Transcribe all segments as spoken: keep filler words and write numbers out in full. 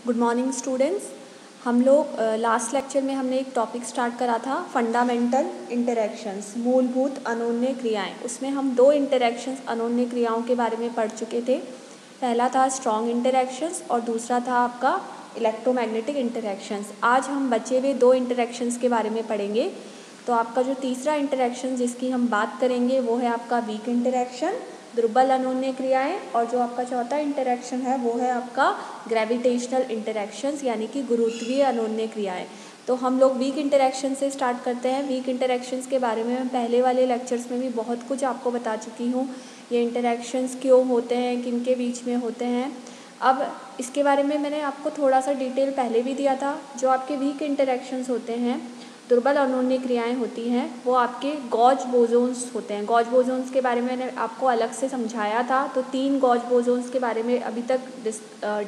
Good morning students. हम लोग last lecture में हमने एक टॉपिक स्टार्ट करा था फंडामेंटल इंटरैक्शंस, मूलभूत अनोन्य क्रियाएं। उसमें हम दो इंटरैक्शंस अनोन्य क्रियाओं के बारे में पढ़ चुके थे। पहला था स्ट्रॉन्ग इंटरैक्शंस और दूसरा था आपका इलेक्ट्रोमैग्नेटिक इंटरैक्शंस। आज हम बचे हुए दो इंटरैक्शंस के बारे में पढ़ेंगे। तो आपका जो तीसरा इंटरैक्शन जिसकी हम बात करेंगे वो है आपका वीक इंटरैक्शन, दुर्बल अनोन्य क्रियाएं, और जो आपका चौथा इंटरैक्शन है वो है आपका ग्रेविटेशनल इंटरैक्शंस यानी कि गुरुत्वीय अनोन्य क्रियाएं। तो हम लोग वीक इंटरैक्शन से स्टार्ट करते हैं। वीक इंटरैक्शंस के बारे में मैं पहले वाले लेक्चर्स में भी बहुत कुछ आपको बता चुकी हूँ। ये इंटरैक्शंस क्यों होते हैं, किन के बीच में होते हैं। अब इसके बारे में मैंने आपको थोड़ा सा डिटेल पहले भी दिया था। जो आपके वीक इंटरैक्शंस होते हैं, दुर्बल अनोन्य क्रियाएं होती हैं, वो आपके गॉज बोसोन्स होते हैं। गॉज बोसोन्स के बारे में मैंने आपको अलग से समझाया था। तो तीन गॉज बोसोन्स के बारे में अभी तक डिस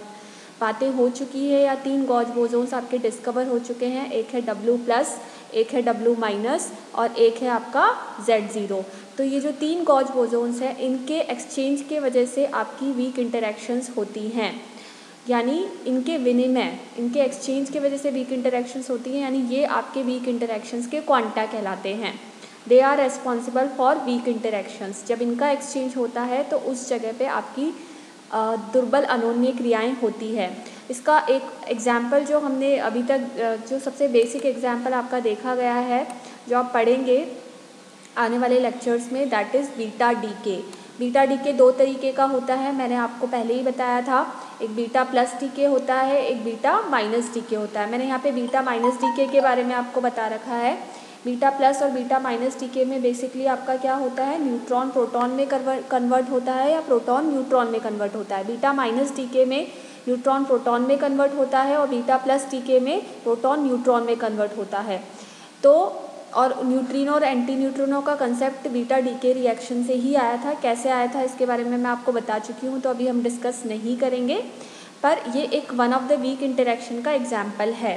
बातें हो चुकी है, या तीन गॉज बोसोन्स आपके डिस्कवर हो चुके हैं। एक है डब्ल्यू प्लस, एक है डब्ल्यू माइनस और एक है आपका जेड ज़ीरो। तो ये जो तीन गॉज बोसोन्स हैं, इनके एक्सचेंज के वजह से आपकी वीक इंटरैक्शंस होती हैं, यानी इनके विनिमय, इनके एक्सचेंज की वजह से वीक इंटरैक्शंस होती हैं, यानी ये आपके वीक इंटरैक्शंस के क्वांटा कहलाते हैं। They are responsible for weak interactions. जब इनका एक्सचेंज होता है तो उस जगह पे आपकी दुर्बल अनोन्य क्रियाएं होती है। इसका एक एग्जाम्पल जो हमने अभी तक, जो सबसे बेसिक एग्जाम्पल आपका देखा गया है, जो आप पढ़ेंगे आने वाले लेक्चर्स में, that is beta decay. Beta decay दो तरीके का होता है, मैंने आपको पहले ही बताया था। एक बीटा प्लस डीके होता है, एक बीटा माइनस डीके होता है। मैंने यहाँ पे बीटा माइनस डीके के बारे में आपको बता रखा है। बीटा प्लस और बीटा माइनस डीके में बेसिकली आपका क्या होता है, न्यूट्रॉन प्रोटॉन में कन्वर्ट होता है या प्रोटॉन न्यूट्रॉन में कन्वर्ट होता है। बीटा माइनस डीके में न्यूट्रॉन प्रोटॉन में कन्वर्ट होता है और बीटा प्लस डीके में प्रोटॉन न्यूट्रॉन में कन्वर्ट होता है। तो और न्यूट्रिनो और एंटी न्यूट्रिनो का कंसेप्ट बीटा डीके रिएक्शन से ही आया था। कैसे आया था इसके बारे में मैं आपको बता चुकी हूँ, तो अभी हम डिस्कस नहीं करेंगे। पर ये एक one of the weak interaction का एग्जाम्पल है।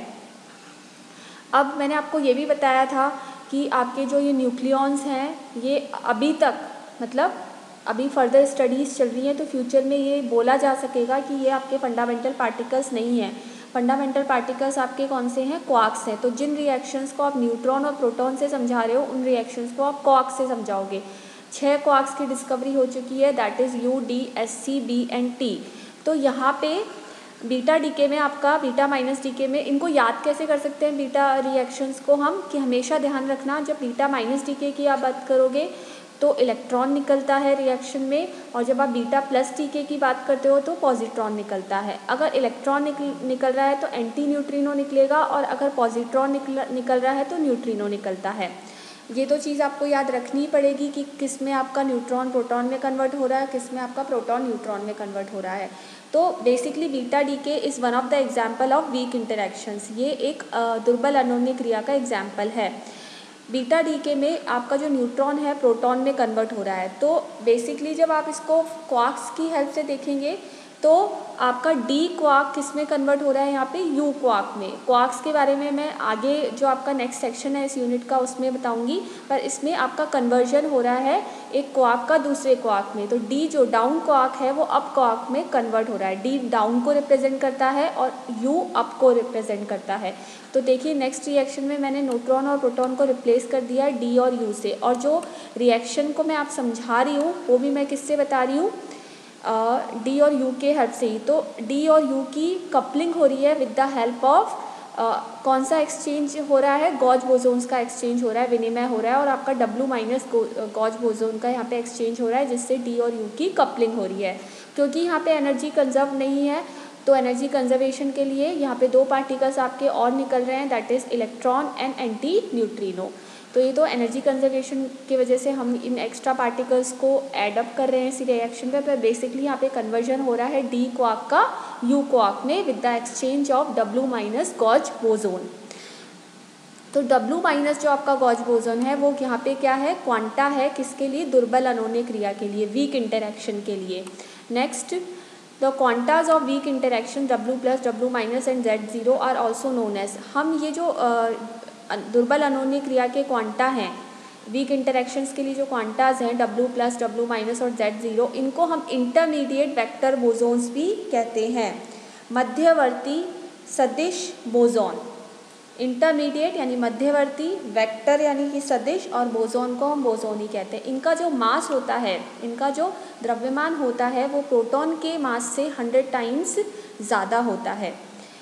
अब मैंने आपको ये भी बताया था कि आपके जो ये न्यूक्लियॉन्स हैं, ये अभी तक, मतलब अभी फर्दर स्टडीज़ चल रही हैं, तो फ्यूचर में ये बोला जा सकेगा कि ये आपके फंडामेंटल पार्टिकल्स नहीं हैं। फंडामेंटल पार्टिकल्स आपके कौन से हैं, क्वार्क्स हैं। तो जिन रिएक्शंस को आप न्यूट्रॉन और प्रोटॉन से समझा रहे हो, उन रिएक्शंस को आप क्वार्क्स से समझाओगे। छः क्वार्क्स की डिस्कवरी हो चुकी है, that is U, D, S, C, B and T. तो यहाँ पे बीटा डीके में आपका, बीटा माइनस डीके में, इनको याद कैसे कर सकते हैं बीटा रिएक्शंस को हम, कि हमेशा ध्यान रखना, जब बीटा माइनस डीके की आप बात करोगे तो इलेक्ट्रॉन निकलता है रिएक्शन में, और जब आप बीटा प्लस डीके की बात करते हो तो पॉजिट्रॉन निकलता है। अगर इलेक्ट्रॉन निकल निकल रहा है तो एंटी न्यूट्रिनो निकलेगा, और अगर पॉजिट्रॉन निकल निकल रहा है तो न्यूट्रिनो निकलता है। ये तो चीज़ आपको याद रखनी पड़ेगी कि किस में आपका न्यूट्रॉन प्रोटॉन में कन्वर्ट हो रहा है, किस में आपका प्रोटॉन न्यूट्रॉन में कन्वर्ट हो रहा है। तो basically beta decay is one of the example of weak interactions. ये एक दुर्बल अनोन्य क्रिया का एग्जाम्पल है। बीटा डीके में आपका जो न्यूट्रॉन है प्रोटॉन में कन्वर्ट हो रहा है। तो बेसिकली जब आप इसको क्वार्क्स की हेल्प से देखेंगे तो आपका डी क्वार्क किस में कन्वर्ट हो रहा है, यहाँ पे यू क्वार्क में। क्वार्क्स के बारे में मैं आगे जो आपका नेक्स्ट सेक्शन है इस यूनिट का उसमें बताऊंगी, पर इसमें आपका कन्वर्जन हो रहा है एक क्वार्क का दूसरे क्वार्क में। तो डी जो डाउन क्वार्क है वो अप क्वार्क में कन्वर्ट हो रहा है। डी डाउन को रिप्रेजेंट करता है और यू अप को रिप्रेजेंट करता है। तो देखिए नेक्स्ट रिएक्शन में मैंने न्यूट्रॉन और प्रोटॉन को रिप्लेस कर दिया है डी और यू से, और जो रिएक्शन को मैं आप समझा रही हूँ वो भी मैं किससे बता रही हूँ, डी और यू के हेल्प से ही। तो डी और यू की कपलिंग हो रही है विद द हेल्प ऑफ कौन सा एक्सचेंज हो रहा है, गॉज बोसोन्स का एक्सचेंज हो रहा है, विनिमय हो रहा है, और आपका डब्ल्यू माइनस गॉज बोसोन का यहाँ पे एक्सचेंज हो रहा है, जिससे डी और यू की कपलिंग हो रही है। क्योंकि यहाँ पे एनर्जी कंजर्व नहीं है, तो एनर्जी कंजर्वेशन के लिए यहाँ पे दो पार्टिकल्स आपके और निकल रहे हैं, that is electron and anti neutrino. तो ये तो एनर्जी कंजर्वेशन की वजह से हम इन एक्स्ट्रा पार्टिकल्स को ऐड अप कर रहे हैं इसी रिएक्शन पे, पर बेसिकली यहाँ पे कन्वर्जन हो रहा है डी क्वार्क का यू क्वार्क में with the exchange of W minus gauge boson. तो डब्ल्यू माइनस जो आपका गॉज बोसोन है वो यहाँ पे क्या है, क्वांटा है, किसके लिए, दुर्बल अनोन्य क्रिया के लिए, वीक इंटरैक्शन के लिए। Next, the quantas of weak interaction W plus, W minus and Z zero are also known as. हम ये जो दुर्बल अनोन्य क्रिया के क्वांटा हैं, वीक इंटरैक्शंस के लिए जो क्वांटाज हैं डब्ल्यू प्लस, डब्ल्यू माइनस और जेड ज़ीरो, इनको हम इंटरमीडिएट वेक्टर बोसोन्स भी कहते हैं। मध्यवर्ती सदिश बोसॉन, इंटरमीडिएट यानी मध्यवर्ती, वेक्टर यानी कि सदिश, और बोसॉन को हम बोसॉन ही कहते हैं। इनका जो मास होता है, इनका जो द्रव्यमान होता है वो प्रोटॉन के मास से हंड्रेड टाइम्स ज़्यादा होता है।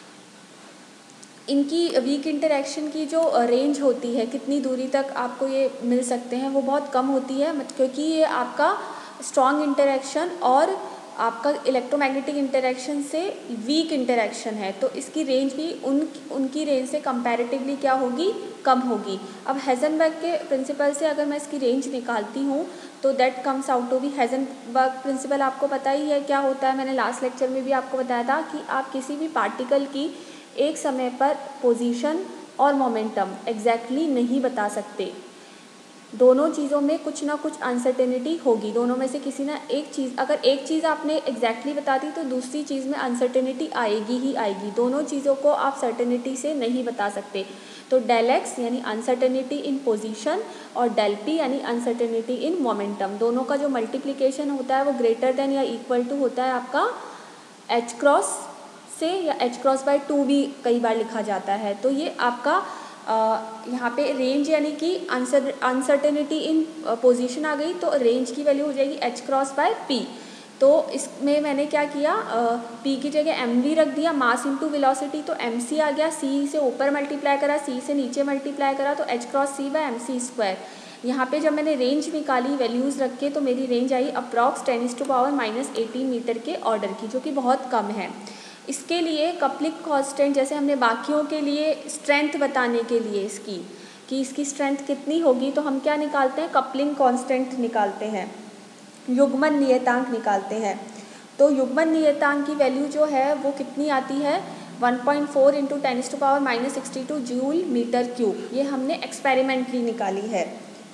इनकी वीक इंटरेक्शन की जो रेंज होती है, कितनी दूरी तक आपको ये मिल सकते हैं, वो बहुत कम होती है, क्योंकि ये आपका स्ट्रॉन्ग इंटरेक्शन और आपका इलेक्ट्रोमैग्नेटिक इंटरेक्शन से वीक इंटरेक्शन है, तो इसकी रेंज भी उन उनकी रेंज से कंपैरेटिवली क्या होगी, कम होगी। अब हेज़नबर्ग के प्रिंसिपल से अगर मैं इसकी रेंज निकालती हूँ तो that comes out to be, Heisenberg principle आपको पता ही है क्या होता है, मैंने लास्ट लेक्चर में भी आपको बताया था कि आप किसी भी पार्टिकल की एक समय पर पोजीशन और मोमेंटम एग्जैक्टली नहीं बता सकते। दोनों चीज़ों में कुछ ना कुछ अनसर्टेनिटी होगी, दोनों में से किसी ना एक चीज़, अगर एक चीज़ आपने एग्जैक्टली बता दी तो दूसरी चीज़ में अनसर्टेनिटी आएगी ही आएगी। दोनों चीज़ों को आप सर्टेनिटी से नहीं बता सकते। तो डेल एक्स यानी अनसर्टेनिटी इन पोजीशन और डेल पी यानी अनसर्टेनिटी इन मोमेंटम, दोनों का जो मल्टीप्लिकेशन होता है वो ग्रेटर देन या इक्वल टू होता है आपका एच क्रॉस से, या एच क्रॉस बाय टू भी कई बार लिखा जाता है। तो ये आपका यहाँ पे रेंज यानी कि अनसर्टेनिटी इन पोजीशन आ गई, तो रेंज की वैल्यू हो जाएगी एच क्रॉस बाय पी। तो इसमें मैंने क्या किया, पी की जगह एम वी रख दिया, मास इंटू वेलोसिटी, तो एम सी आ गया, सी से ऊपर मल्टीप्लाई करा, सी से नीचे मल्टीप्लाई करा, तो H cross C by M C square. यहाँ पे जब मैंने रेंज निकाली वैल्यूज़ रख के, तो मेरी रेंज आई approx ten to power minus eighteen metre के ऑर्डर की, जो कि बहुत कम है। इसके लिए कपलिंग कांस्टेंट, जैसे हमने बाकियों के लिए स्ट्रेंथ बताने के लिए इसकी कि इसकी स्ट्रेंथ कितनी होगी, तो हम क्या निकालते हैं, कपलिंग कांस्टेंट निकालते हैं, युग्मन नियतांक निकालते हैं। तो युग्मन नियतांक की वैल्यू जो है वो कितनी आती है, one point four into ten to power minus sixty two joule metre cube. ये हमने एक्सपेरिमेंटली निकाली है,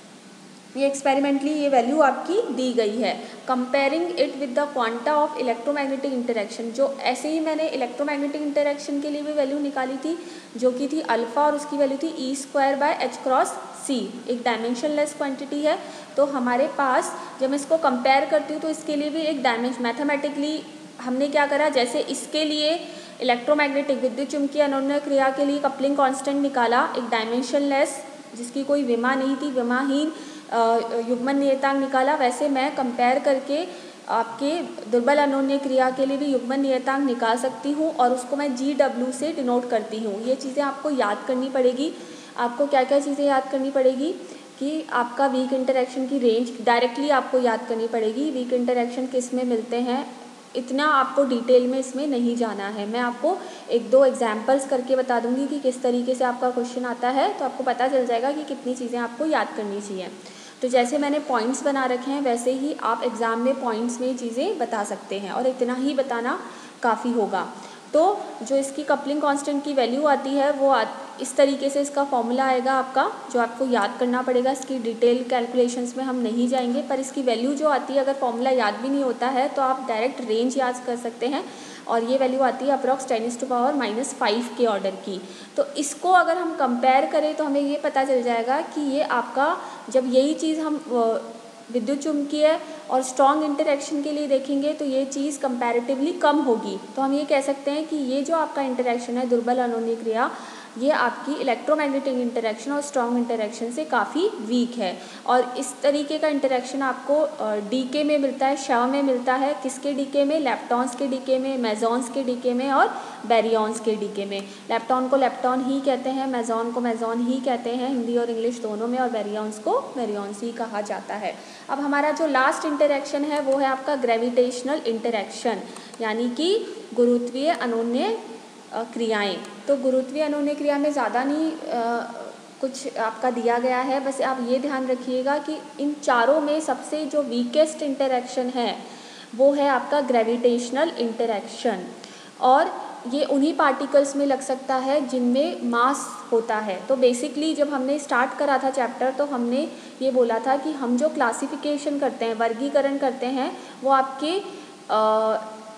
ये एक्सपेरिमेंटली ये वैल्यू आपकी दी गई है। Comparing it with the quanta of electromagnetic interaction, जो ऐसे ही मैंने इलेक्ट्रोमैग्नेटिक इंटरेक्शन के लिए भी वैल्यू निकाली थी, जो कि थी अल्फ़ा, और उसकी वैल्यू थी E square by H cross C, एक डायमेंशनलेस क्वांटिटी है। तो हमारे पास जब मैं इसको कंपेयर करती हूँ तो इसके लिए भी एक डायमेंशन, मैथमेटिकली हमने क्या करा, जैसे इसके लिए इलेक्ट्रोमैग्नेटिक विद्युत चुम्बकीय अनोन्य क्रिया के लिए कपलिंग कांस्टेंट निकाला, एक डायमेंशनलेस जिसकी कोई विमा नहीं थी, विमाहीन युग्मन नियतांक निकाला, वैसे मैं कंपेयर करके आपके दुर्बल अनोन्य क्रिया के लिए भी युग्मन नियतांक निकाल सकती हूँ, और उसको मैं जी डब्ल्यू से डिनोट करती हूँ। ये चीज़ें आपको याद करनी पड़ेगी। आपको क्या क्या चीज़ें याद करनी पड़ेगी कि आपका वीक इंटरेक्शन की रेंज डायरेक्टली आपको याद करनी पड़ेगी, वीक इंटरेक्शन किस में मिलते हैं, इतना आपको डिटेल में इसमें नहीं जाना है। मैं आपको एक दो एग्जांपल्स करके बता दूंगी कि किस तरीके से आपका क्वेश्चन आता है, तो आपको पता चल जाएगा कि कितनी चीज़ें आपको याद करनी चाहिए। तो जैसे मैंने पॉइंट्स बना रखे हैं वैसे ही आप एग्ज़ाम में पॉइंट्स में चीज़ें बता सकते हैं, और इतना ही बताना काफ़ी होगा। तो जो इसकी कपलिंग कांस्टेंट की वैल्यू आती है वो आ, इस तरीके से इसका फॉर्मूला आएगा आपका, जो आपको याद करना पड़ेगा। इसकी डिटेल कैलकुलेशंस में हम नहीं जाएंगे, पर इसकी वैल्यू जो आती है, अगर फॉर्मूला याद भी नहीं होता है तो आप डायरेक्ट रेंज याद कर सकते हैं, और ये वैल्यू आती है approx ten to power minus five के ऑर्डर की। तो इसको अगर हम कंपेयर करें तो हमें ये पता चल जाएगा कि ये आपका, जब यही चीज़ हम विद्युत चुम्बकीय और स्ट्रॉन्ग इंटरेक्शन के लिए देखेंगे तो ये चीज़ कंपैरेटिवली कम होगी। तो हम ये कह सकते हैं कि ये जो आपका इंटरेक्शन है दुर्बल अनोन्य क्रिया, ये आपकी इलेक्ट्रोमैग्नेटिक इंटरेक्शन और स्ट्रॉन्ग इंटरेक्शन से काफ़ी वीक है। और इस तरीके का इंटरेक्शन आपको डीके में मिलता है, शव में मिलता है। किसके डीके में? लेप्टॉन्स के डीके में, मेसॉन्स के डीके में और बैरियॉन्स के डीके में। लेप्टॉन को लेप्टॉन ही कहते हैं, मेसॉन को मेसॉन ही कहते हैं हिंदी और इंग्लिश दोनों में, और बैरियॉन्स को बैरियॉन्स ही कहा जाता है। अब हमारा जो लास्ट इंटरेक्शन है वो है आपका ग्रेविटेशनल इंटरेक्शन, यानी कि गुरुत्वीय अनोन्य क्रियाएं। तो गुरुत्वीय अनोन्य क्रिया में ज़्यादा नहीं आ, कुछ आपका दिया गया है, बस आप ये ध्यान रखिएगा कि इन चारों में सबसे जो वीकेस्ट इंटरेक्शन है वो है आपका ग्रेविटेशनल इंटरेक्शन, और ये उन्हीं पार्टिकल्स में लग सकता है जिनमें मास होता है। तो बेसिकली जब हमने स्टार्ट करा था चैप्टर तो हमने ये बोला था कि हम जो क्लासिफिकेशन करते हैं, वर्गीकरण करते हैं, वो आपके आ,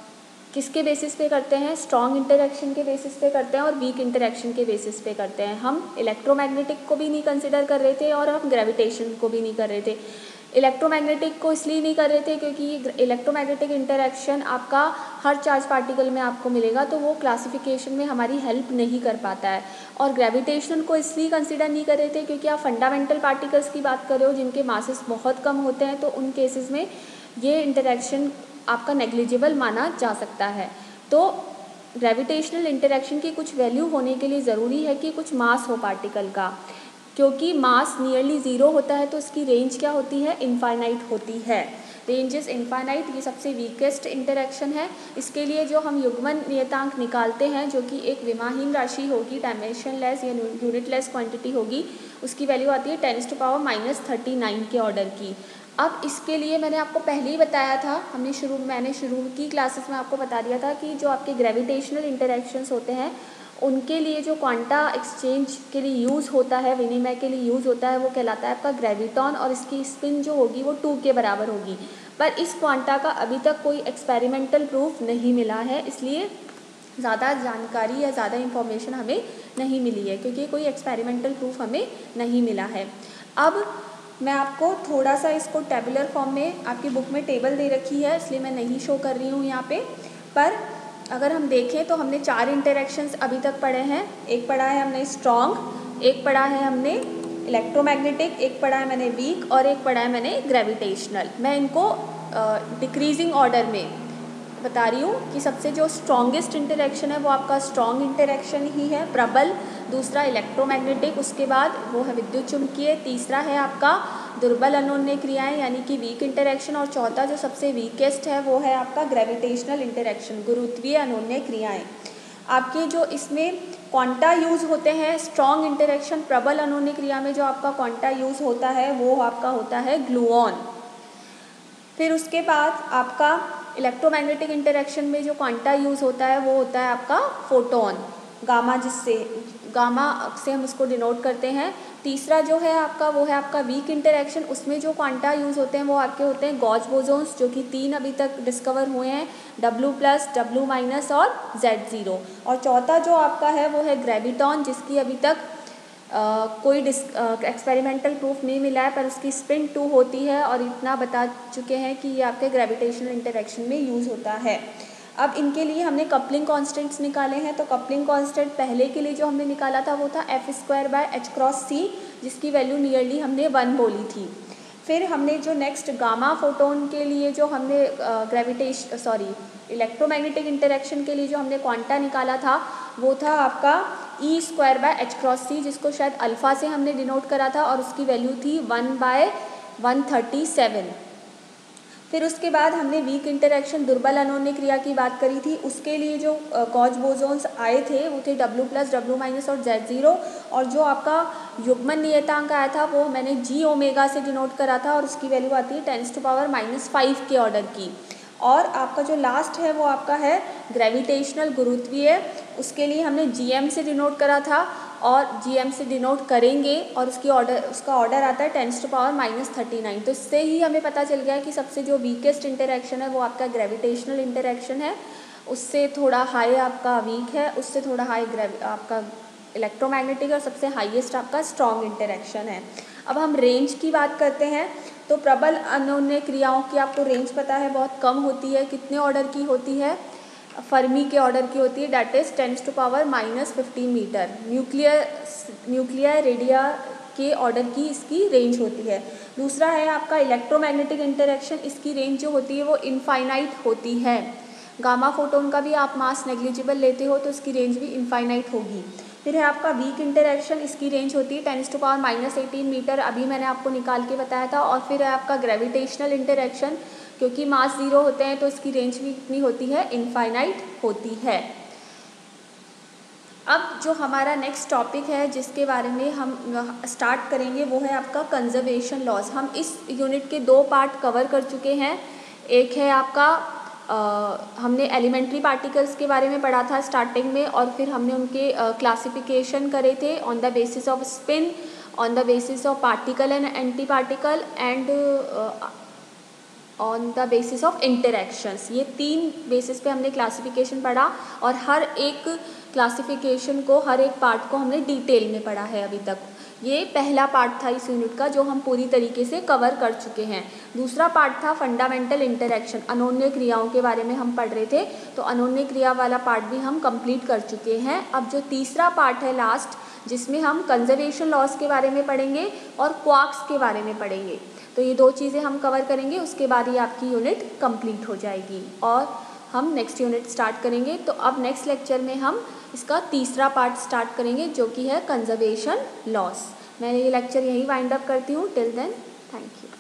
किसके बेसिस पे करते हैं? स्ट्रॉन्ग इंटरेक्शन के बेसिस पे करते हैं और वीक इंटरेक्शन के बेसिस पे करते हैं। हम इलेक्ट्रोमैग्नेटिक को भी नहीं कंसिडर कर रहे थे और हम ग्रेविटेशन को भी नहीं कर रहे थे। इलेक्ट्रोमैग्नेटिक को इसलिए नहीं कर रहे थे क्योंकि इलेक्ट्रोमैग्नेटिक इंटरेक्शन आपका हर चार्ज पार्टिकल में आपको मिलेगा, तो वो क्लासिफिकेशन में हमारी हेल्प नहीं कर पाता है। और ग्रेविटेशनल को इसलिए कंसीडर नहीं कर रहे थे क्योंकि आप फंडामेंटल पार्टिकल्स की बात कर रहे हो जिनके मासेस बहुत कम होते हैं, तो उन केसेस में ये इंटरेक्शन आपका नेग्लिजिबल माना जा सकता है। तो ग्रेविटेशनल इंटरेक्शन की कुछ वैल्यू होने के लिए ज़रूरी है कि कुछ मास हो पार्टिकल का, क्योंकि मास नियरली ज़ीरो होता है तो इसकी रेंज क्या होती है, इनफाइनाइट होती है। रेंज इज इनफाइनाइट, ये सबसे वीकेस्ट इंटरेक्शन है। इसके लिए जो हम युग्मन नियतांक निकालते हैं, जो कि एक विमाहीन राशि होगी, डायमेंशन लेस या यूनिट लेस क्वांटिटी होगी, उसकी वैल्यू आती है ten to power minus thirty nine के ऑर्डर की। अब इसके लिए मैंने आपको पहले ही बताया था, हमने शुरू मैंने शुरू की क्लासेस में आपको बता दिया था कि जो आपके ग्रेविटेशनल इंटरेक्शंस होते हैं उनके लिए जो क्वांटा एक्सचेंज के लिए यूज़ होता है, विनिमय के लिए यूज़ होता है, वो कहलाता है आपका ग्रेविटॉन, और इसकी स्पिन जो होगी वो टू के बराबर होगी। पर इस क्वांटा का अभी तक कोई एक्सपेरिमेंटल प्रूफ नहीं मिला है, इसलिए ज़्यादा जानकारी या ज़्यादा इन्फॉर्मेशन हमें नहीं मिली है, क्योंकि कोई एक्सपेरिमेंटल प्रूफ हमें नहीं मिला है। अब मैं आपको थोड़ा सा इसको टेबुलर फॉर्म में, आपकी बुक में टेबल दे रखी है इसलिए मैं नहीं शो कर रही हूँ यहाँ पे, पर अगर हम देखें तो हमने चार इंटरेक्शंस अभी तक पढ़े हैं। एक पढ़ा है हमने स्ट्रॉन्ग, एक पढ़ा है हमने इलेक्ट्रोमैग्नेटिक, एक पढ़ा है मैंने वीक, और एक पढ़ा है मैंने ग्रेविटेशनल। मैं इनको डिक्रीजिंग ऑर्डर में बता रही हूँ कि सबसे जो स्ट्रॉन्गेस्ट इंटरेक्शन है वो आपका स्ट्रॉन्ग इंटरेक्शन ही है, प्रबल। दूसरा इलेक्ट्रोमैग्नेटिक, उसके बाद वो है विद्युत चुम्बकीय, तीसरा है आपका दुर्बल अनोन्य क्रियाएं यानी कि वीक इंटरेक्शन, और चौथा जो सबसे वीकेस्ट है वो है आपका ग्रेविटेशनल इंटरेक्शन, गुरुत्वीय अनोन्य क्रियाएं। आपके जो इसमें क्वांटा यूज़ होते हैं स्ट्रॉन्ग इंटरेक्शन प्रबल अनोन्य क्रिया में, जो आपका क्वांटा यूज़ होता है वो आपका होता है ग्लूऑन। फिर उसके बाद आपका इलेक्ट्रोमैग्नेटिक इंटरेक्शन में जो क्वांटा यूज़ होता है वो होता है आपका फोटोन, गामा, जिससे गामा से हम उसको डिनोट करते हैं। तीसरा जो है आपका वो है आपका वीक इंटरेक्शन, उसमें जो क्वांटा यूज़ होते हैं वो आपके होते हैं गॉज बोसोन्स, जो कि तीन अभी तक डिस्कवर हुए हैं, डब्ल्यू प्लस, डब्ल्यू माइनस और जेड ज़ीरो। और चौथा जो आपका है वो है ग्रेविटॉन, जिसकी अभी तक Uh, कोई डिस एक्सपेरिमेंटल प्रूफ नहीं मिला है, पर उसकी स्पिन टू होती है, और इतना बता चुके हैं कि ये आपके ग्रेविटेशनल इंटरेक्शन में यूज़ होता है। अब इनके लिए हमने कपलिंग कांस्टेंट्स निकाले हैं, तो कपलिंग कांस्टेंट पहले के लिए जो हमने निकाला था वो था F square by H cross C, जिसकी वैल्यू नियरली हमने वन बोली थी। फिर हमने जो नेक्स्ट गामा फोटोन के लिए जो हमने ग्रेविटेशन सॉरी इलेक्ट्रोमैग्नेटिक इंटरेक्शन के लिए जो हमने क्वांटा निकाला था वो था आपका E square by H cross C, जिसको शायद अल्फ़ा से हमने डिनोट करा था, और उसकी वैल्यू थी one by one thirty seven. फिर उसके बाद हमने वीक इंटरेक्शन दुर्बल अनोन्य क्रिया की बात करी थी, उसके लिए जो गॉज बोसोन्स आए थे वो थे डब्ल्यू प्लस, डब्ल्यू माइनस और जेड ज़ीरो, और जो आपका युग्मन नियतांक आया था वो मैंने जी ओमेगा से डिनोट करा था, और उसकी वैल्यू आती है ten to power minus five के ऑर्डर की। और आपका जो लास्ट है वो आपका है ग्रेविटेशनल गुरुत्वीय, उसके लिए हमने जीएम से डिनोट करा था और जीएम से डिनोट करेंगे, और उसकी ऑर्डर उसका ऑर्डर आता है ten to power minus thirty nine. तो इससे ही हमें पता चल गया कि सबसे जो वीकेस्ट इंटरेक्शन है वो आपका ग्रेविटेशनल इंटरेक्शन है, उससे थोड़ा हाई आपका वीक है, उससे थोड़ा हाई ग्रेवि आपका इलेक्ट्रोमैग्नेटिक, और सबसे हाईएस्ट आपका स्ट्रॉन्ग इंटरेक्शन है। अब हम रेंज की बात करते हैं, तो प्रबल अनोन्य क्रियाओं की आपको रेंज पता है बहुत कम होती है, कितने ऑर्डर की होती है, फर्मी के ऑर्डर की होती है, that is ten to power minus fifteen metre. Nuclear nuclear radii के ऑर्डर की इसकी रेंज होती है। दूसरा है आपका इलेक्ट्रोमैग्नेटिक इंटरेक्शन, इसकी रेंज जो होती है वो इनफाइनाइट होती है। गामा फोटोन का भी आप मास नेग्लिजिबल लेते हो तो इसकी रेंज भी इनफाइनाइट होगी। फिर है आपका वीक इंटरेक्शन, इसकी रेंज होती है ten to power minus eighteen metre, अभी मैंने आपको निकाल के बताया था। और फिर है आपका ग्रेविटेशनल इंटरेक्शन, क्योंकि मास ज़ीरो होते हैं तो इसकी रेंज भी कितनी होती है, इनफाइनाइट होती है। अब जो हमारा नेक्स्ट टॉपिक है जिसके बारे में हम स्टार्ट करेंगे वो है आपका कंजर्वेशन लॉज। हम इस यूनिट के दो पार्ट कवर कर चुके हैं। एक है आपका Uh, हमने एलिमेंट्री पार्टिकल्स के बारे में पढ़ा था स्टार्टिंग में, और फिर हमने उनके क्लासिफिकेशन uh, करे थे on the basis of spin, on the basis of particle and antiparticle, and on the basis of interactions. ये तीन बेसिस पे हमने क्लासिफिकेशन पढ़ा, और हर एक क्लासिफिकेशन को, हर एक पार्ट को हमने डिटेल में पढ़ा है अभी तक। ये पहला पार्ट था इस यूनिट का जो हम पूरी तरीके से कवर कर चुके हैं। दूसरा पार्ट था फंडामेंटल इंटरैक्शन, अनोन्य क्रियाओं के बारे में हम पढ़ रहे थे, तो अनोन्य क्रिया वाला पार्ट भी हम कंप्लीट कर चुके हैं। अब जो तीसरा पार्ट है लास्ट, जिसमें हम कंजर्वेशन लॉस के बारे में पढ़ेंगे और क्वार्क्स के बारे में पढ़ेंगे, तो ये दो चीज़ें हम कवर करेंगे, उसके बाद ही आपकी यूनिट कंप्लीट हो जाएगी और हम नेक्स्ट यूनिट स्टार्ट करेंगे। तो अब नेक्स्ट लेक्चर में हम इसका तीसरा पार्ट स्टार्ट करेंगे जो कि है कंजर्वेशन लॉस। मैं ये लेक्चर यहीं वाइंड अप करती हूँ। Till then, thank you.